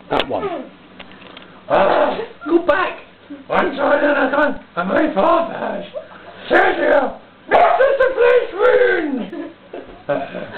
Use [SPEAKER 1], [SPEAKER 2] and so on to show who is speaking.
[SPEAKER 1] That one.
[SPEAKER 2] Go back! One side and a gun, and my father. Sergio, this is the police wound!